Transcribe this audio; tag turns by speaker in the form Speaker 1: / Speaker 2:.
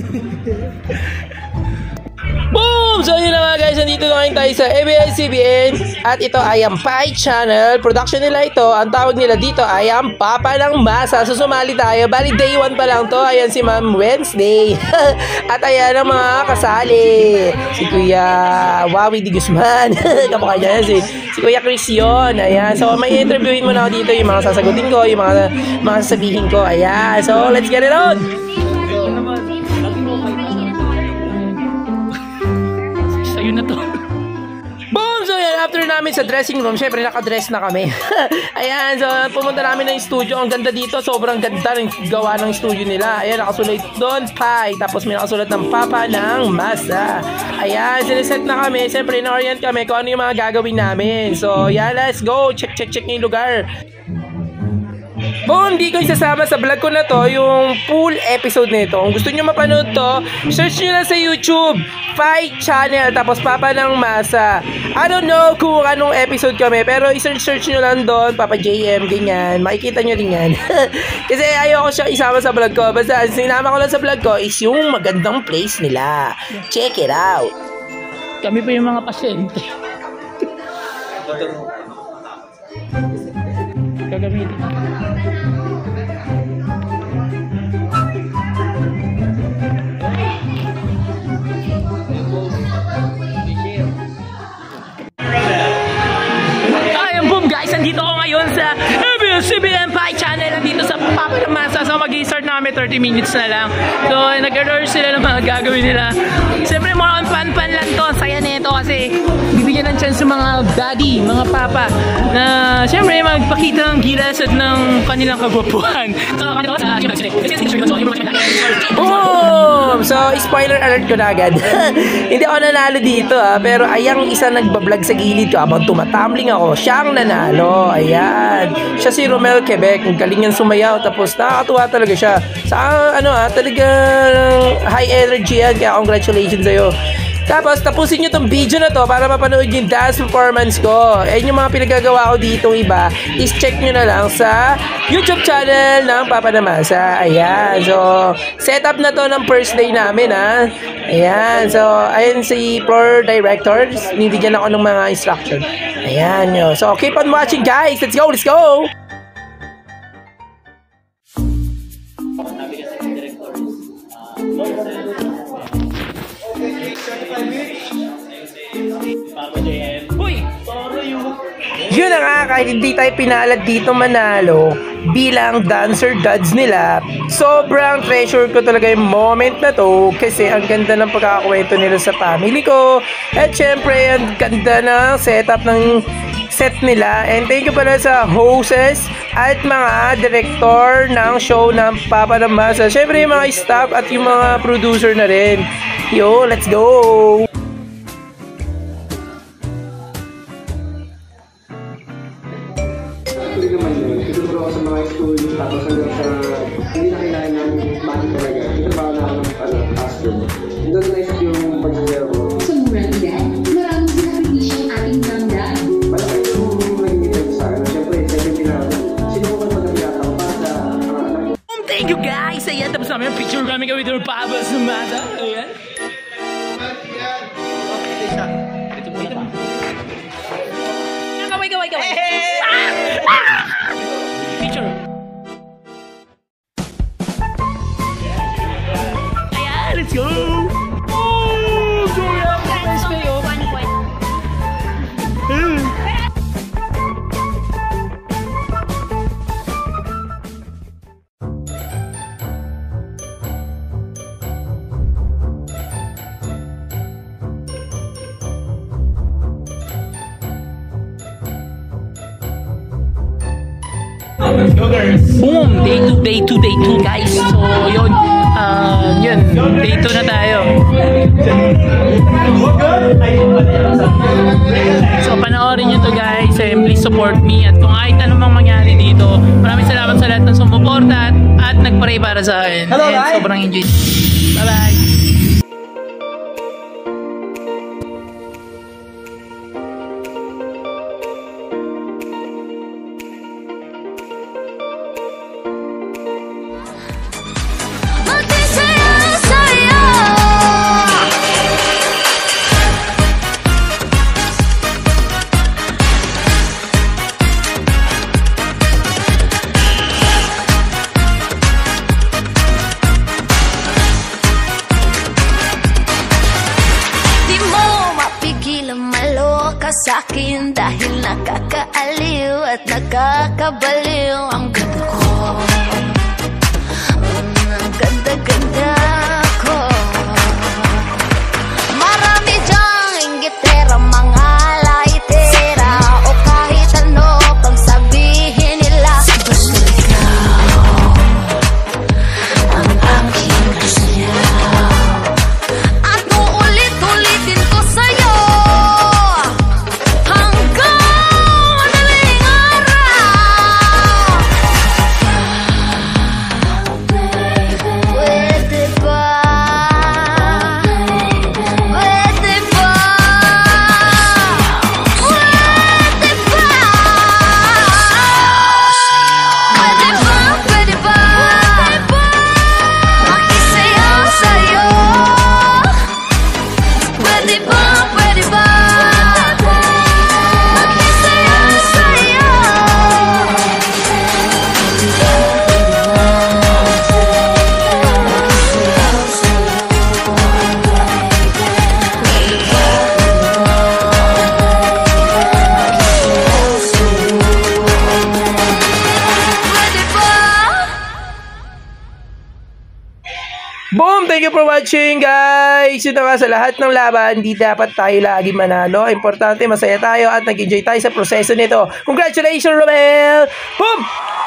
Speaker 1: Boom! So yun na nga guys, nandito na tayo sa ABS-CBN at ito ay ang Pi Channel. Production nila ito, ang tawag nila dito ay ang Papa ng Masa. So sumali tayo, bali day 1 pa lang to. Ayan si Ma'am Wednesday. At ayan ang mga kasali. Si Kuya Wawi Di Guzman. Kapaka niya si Kuya Chris yun. Ayan, so may interviewin mo na ako dito, yung mga sasagutin ko, yung mga sasabihin ko. Ayan, so let's get it on! Ayun na to. Boom! So yan, after namin sa dressing room, syempre naka-dress na kami. Ayan, so pumunta namin ng studio. Ang ganda dito, sobrang ganda ng gawa ng studio nila. Ayan, nakasulat doon, Pi. Tapos may nakasulat ng Papa ng Masa. Ayan, siniset na kami. Syempre, in-orient kami kung ano yung mga gagawin namin. So yan, let's go. Check yung lugar. Boom! Di ko isasama sa vlog ko na to yung full episode nito. Kung gusto nyo mapanood to, search nyo lang sa YouTube Pi Channel, tapos Papa ng Masa. I don't know kung anong episode kami, pero i-search nyo lang doon, Papa JM, ganyan. Makikita nyo rin yan. Kasi ayoko siya isama sa vlog ko. Basta sinama ko lang sa vlog ko is yung magandang place nila. Check it out.
Speaker 2: Kami pa yung mga pasyente. Gagamitin. Nandito ako ngayon sa ABS-CBN Pi Channel. Nandito sa Papa ng Masa. So mag-i-start namin 30 minutes na lang. So nag-rehearse sila ng mga gagawin nila. Siyempre more on fun lang to. Saya nito kasi bibigyan ng chance sa mga daddy, mga papa na siyempre magpakita ng gilas at ng kanilang kagwapuhan.
Speaker 1: Boom! So spoiler alert ko na agad. Hindi ako nanalo dito pero ayang isa nagbablog sa gilid ko habang tumatumbling ako. Siya ang nanalo. Ayan. Siya si Romel Quebec. Ang galing niyang sumayaw. Tapos nakakatuwa talaga siya. Sa talagang high energy yan. Kaya congratulations sa'yo. Tapos tapusin nyo tong video na to para mapanood yung dance performance ko. Ayun yung mga pinagagawa ko dito iba. Is check nyo na lang sa YouTube channel ng Papa ng Masa. Ayan. So setup na to ng first day namin ha. Ayan. So ayun si floor director. Nibigyan ako ng mga instruction. Ayan nyo. So keep on watching guys. Let's go. Let's go. Yun na nga, kahit hindi tayo pinalad dito manalo bilang dancer dads nila, sobrang treasure ko talaga yung moment na to kasi ang ganda ng pagkakakwento nila sa family ko at syempre ang ganda ng setup ng set nila. And thank you pala sa hosts at mga director ng show ng Papa ng Masa, syempre yung mga staff at yung mga producer na rin. Yo, let's go!
Speaker 3: Actually naman yun, tuturo ako sa mga school, tapos hanggang sa hindi na kailangan ng money talaga. Ito ba na ako ng pastor. Doon na-isip yung pag-share ko.
Speaker 4: Sa murang edad, maraming sinakripisya ang ating damdamin.
Speaker 3: Malaki yung nag-invite sa akin. Siyempre, 17 na ako. Sino ko ba pinatang para sa mga anak?
Speaker 2: Thank you guys! Ayan, tapos namin yung picture kami with our Papa ng Masa. Ayan. Kaway. Picture. Ayan, let's go! Oh, Julia! Nice play, oh. 1 point. Boom! Day 2 guys. So yun, day 2 na tayo. So panoorin nyo to guys, and please support me. At kung kahit anumang mangyari dito, maraming salamat sa lahat ng sumuporta at nagpray para sa akin.
Speaker 1: Hello,
Speaker 2: and sobrang enjoy. Bye bye!
Speaker 5: Magkasaya sa'yo akin dahil nakakaaliw at nakakabaliw. Ang ganda ko, ang ganda-ganda ko. Marami dyang inggitera, mga laitera, o kahit ano pang sabihin nila. Basta ikaw ang aking gusto. At uulit-ulitin ko sa'yo hanggang madaling araw. Pwede ba? Pwede ba? Pwede ba? Pwede ba? Pwede ba? Makisayaw sa'yo. Pwede ba? Pwede ba? Makisayaw sa'yo. Pwede ba?
Speaker 1: Boom! Thank you for watching, guys! Yun na nga, sa lahat ng laban, hindi dapat tayo lagi manalo. Importante, masaya tayo at nag-enjoy tayo sa proseso nito. Congratulations, Romel! Boom!